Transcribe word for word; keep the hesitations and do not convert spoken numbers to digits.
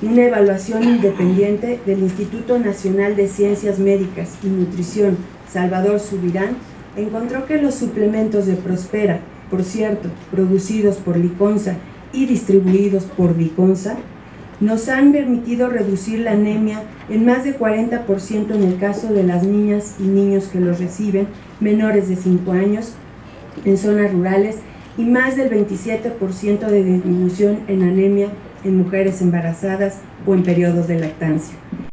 Una evaluación independiente del Instituto Nacional de Ciencias Médicas y Nutrición, Salvador Subirán, encontró que los suplementos de Prospera, por cierto, producidos por Liconza y distribuidos por Viconza, nos han permitido reducir la anemia en más de cuarenta por ciento en el caso de las niñas y niños que los reciben, menores de cinco años, en zonas rurales, y más del veintisiete por ciento de disminución en anemia en mujeres embarazadas o en periodos de lactancia.